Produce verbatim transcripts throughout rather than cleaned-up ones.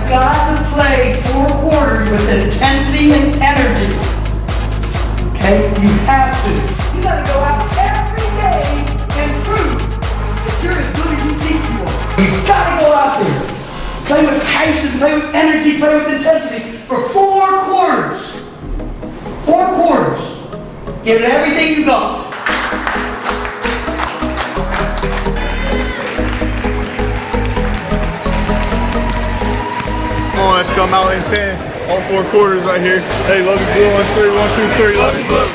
got to play four quarters with intensity and energy. Okay? You have to. You got to go out every day and prove that you're as good as you think you are. You got to go out there. Play with passion, play with energy, play with intensity for four quarters. Four quarters. Give it everything you got. Come on, let's come out intense. All four quarters right here. Hey, love you blue on three, one, two, three, love you blue.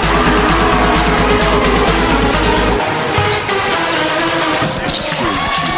Afterward.